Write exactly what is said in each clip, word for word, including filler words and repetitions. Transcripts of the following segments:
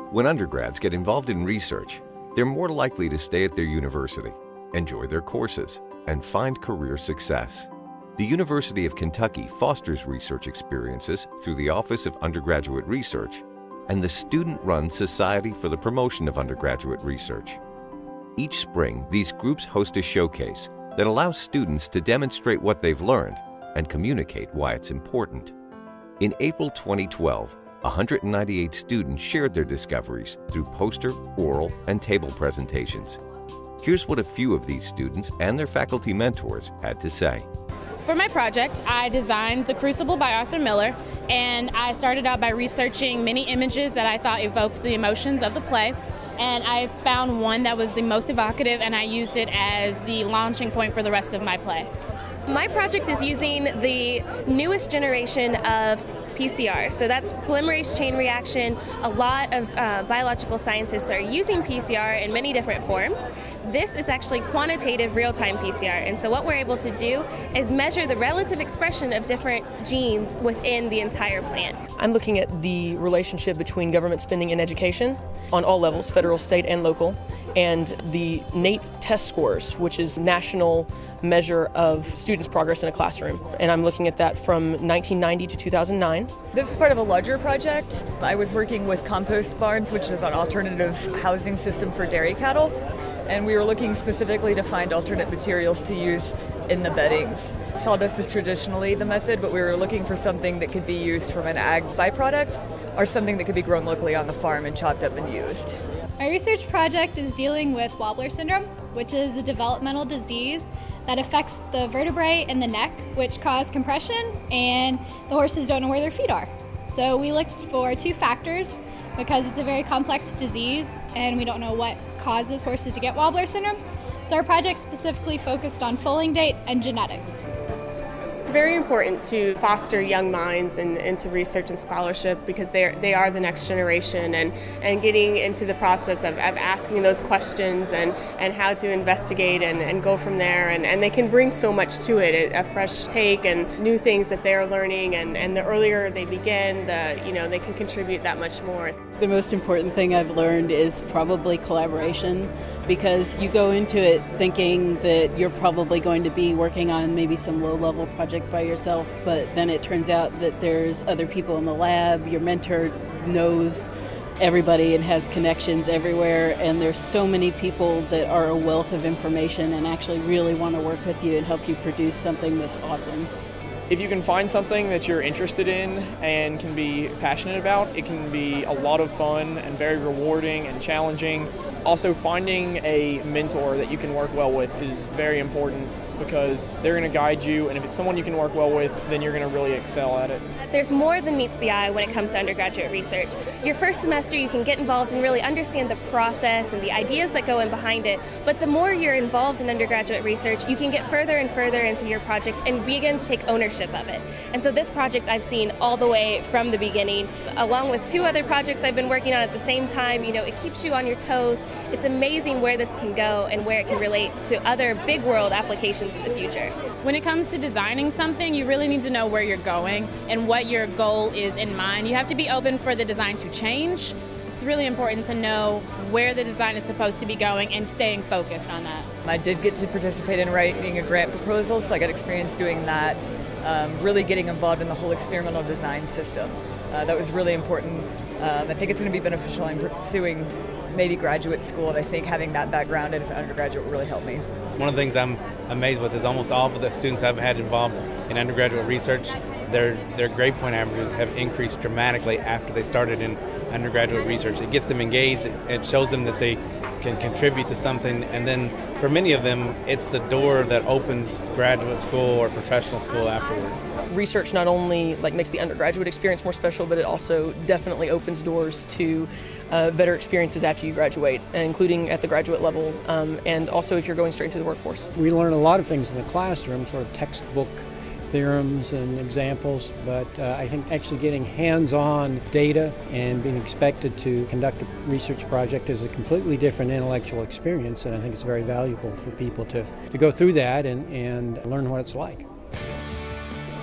When undergrads get involved in research, they're more likely to stay at their university, enjoy their courses, and find career success. The University of Kentucky fosters research experiences through the Office of Undergraduate Research and the student-run Society for the Promotion of Undergraduate Research. Each spring, these groups host a showcase that allows students to demonstrate what they've learned and communicate why it's important. In April twenty twelve, one hundred ninety-eight students shared their discoveries through poster, oral, and table presentations. Here's what a few of these students and their faculty mentors had to say. For my project, I designed The Crucible by Arthur Miller, and I started out by researching many images that I thought evoked the emotions of the play. And I found one that was the most evocative, and I used it as the launching point for the rest of my play. My project is using the newest generation of P C R, so that's polymerase chain reaction. A lot of uh, biological scientists are using P C R in many different forms. This is actually quantitative real-time P C R, and so what we're able to do is measure the relative expression of different genes within the entire plant. I'm looking at the relationship between government spending and education on all levels, federal, state, and local, and the NAEP test scores, which is national measure of students' progress in a classroom. And I'm looking at that from nineteen ninety to two thousand nine. This is part of a larger project. I was working with compost barns, which is an alternative housing system for dairy cattle, and we were looking specifically to find alternate materials to use in the beddings. Sawdust is traditionally the method, but we were looking for something that could be used from an ag byproduct or something that could be grown locally on the farm and chopped up and used. My research project is dealing with wobbler syndrome, which is a developmental disease that affects the vertebrae in the neck, which cause compression, and the horses don't know where their feet are. So we looked for two factors because it's a very complex disease and we don't know what causes horses to get wobbler syndrome. So our project specifically focused on foaling date and genetics. It's very important to foster young minds and into research and scholarship because they are, they are the next generation, and, and getting into the process of, of asking those questions and, and how to investigate and, and go from there, and, and they can bring so much to it, a fresh take and new things that they're learning, and, and the earlier they begin, the you know they can contribute that much more. The most important thing I've learned is probably collaboration, because you go into it thinking that you're probably going to be working on maybe some low-level project by yourself, but then it turns out that there's other people in the lab. Your mentor knows everybody and has connections everywhere, and there's so many people that are a wealth of information and actually really want to work with you and help you produce something that's awesome. If you can find something that you're interested in and can be passionate about, it can be a lot of fun and very rewarding and challenging. Also, finding a mentor that you can work well with is very important, because they're going to guide you, and if it's someone you can work well with, then you're going to really excel at it. There's more than meets the eye when it comes to undergraduate research. Your first semester you can get involved and really understand the process and the ideas that go in behind it, but the more you're involved in undergraduate research, you can get further and further into your project and begin to take ownership of it. And so this project I've seen all the way from the beginning, along with two other projects I've been working on at the same time. You know, it keeps you on your toes. It's amazing where this can go and where it can relate to other big world applications in the future. When it comes to designing something, you really need to know where you're going and what your goal is in mind. You have to be open for the design to change. It's really important to know where the design is supposed to be going and staying focused on that. I did get to participate in writing a grant proposal, so I got experience doing that, um, really getting involved in the whole experimental design system. Uh, that was really important. Um, I think it's going to be beneficial in pursuing maybe graduate school, and I think having that background as an undergraduate will really help me. One of the things I'm amazed with is almost all of the students I've had involved in undergraduate research, their their grade point averages have increased dramatically after they started in undergraduate research. It gets them engaged, it shows them that they can contribute to something, and then for many of them, it's the door that opens graduate school or professional school afterward. Research not only like makes the undergraduate experience more special, but it also definitely opens doors to uh, better experiences after you graduate, including at the graduate level, um, and also if you're going straight into the workforce. We learn a lot of things in the classroom, sort of textbook theorems and examples, but uh, I think actually getting hands-on data and being expected to conduct a research project is a completely different intellectual experience, and I think it's very valuable for people to, to go through that and, and learn what it's like.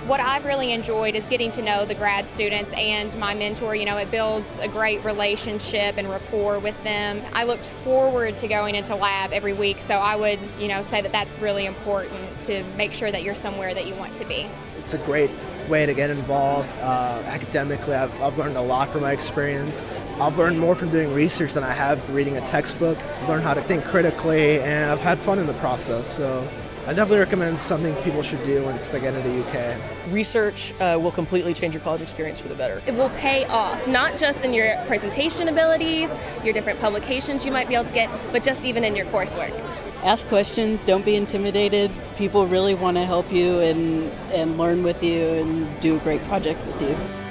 What I've really enjoyed is getting to know the grad students and my mentor. You know, it builds a great relationship and rapport with them. I looked forward to going into lab every week, so I would, you know, say that that's really important to make sure that you're somewhere that you want to be. It's a great way to get involved. Uh, academically, I've, I've learned a lot from my experience. I've learned more from doing research than I have reading a textbook. I've learned how to think critically, and I've had fun in the process. So I definitely recommend something people should do once they get into U K. Research uh, will completely change your college experience for the better. It will pay off, not just in your presentation abilities, your different publications you might be able to get, but just even in your coursework. Ask questions, don't be intimidated. People really want to help you and, and learn with you and do a great project with you.